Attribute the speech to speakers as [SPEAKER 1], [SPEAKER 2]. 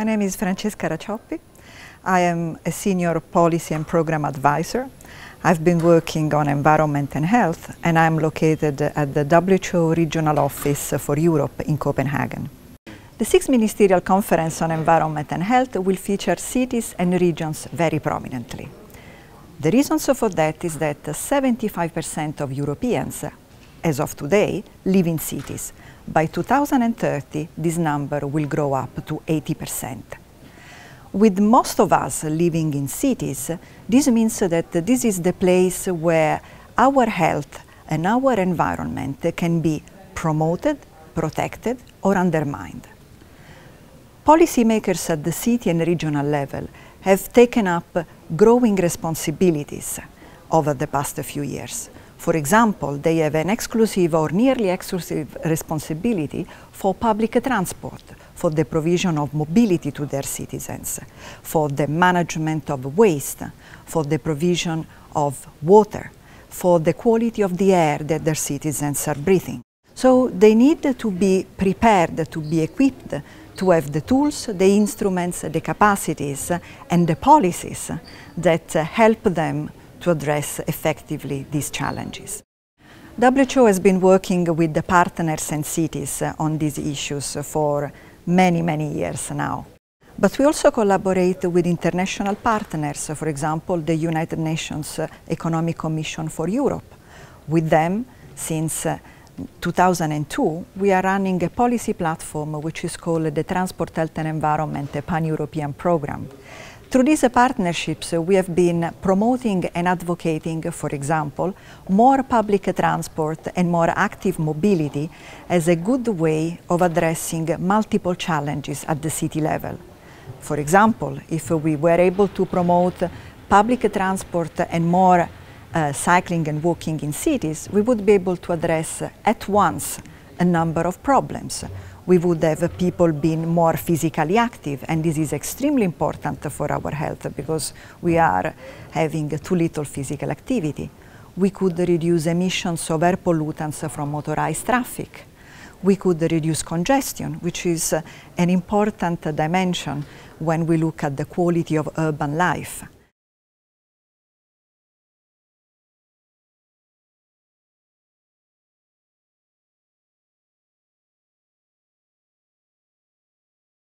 [SPEAKER 1] My name is Francesca Racioppi. I am a senior policy and program advisor. I've been working on environment and health, and I'm located at the WHO Regional Office for Europe in Copenhagen. The Sixth Ministerial Conference on Environment and Health will feature cities and regions very prominently. The reason for that is that 75% of Europeans, as of today, live in cities. By 2030, this number will grow up to 80%. With most of us living in cities, this means that this is the place where our health and our environment can be promoted, protected, or undermined. Policymakers at the city and regional level have taken up growing responsibilities over the past few years. For example, they have an exclusive or nearly exclusive responsibility for public transport, for the provision of mobility to their citizens, for the management of waste, for the provision of water, for the quality of the air that their citizens are breathing. So they need to be prepared, to be equipped, to have the tools, the instruments, the capacities, and the policies that help them to address effectively these challenges. WHO has been working with the partners and cities on these issues for many years now. But we also collaborate with international partners, for example, the United Nations Economic Commission for Europe. With them, since 2002, we are running a policy platform which is called the Transport, Health and Environment, a Pan-European Program. Through these partnerships, we have been promoting and advocating, for example, more public transport and more active mobility as a good way of addressing multiple challenges at the city level. For example, if we were able to promote public transport and more cycling and walking in cities, we would be able to address at once a number of problems. We would have people being more physically active, and this is extremely important for our health because we are having too little physical activity. We could reduce emissions of air pollutants from motorized traffic. We could reduce congestion, which is an important dimension when we look at the quality of urban life.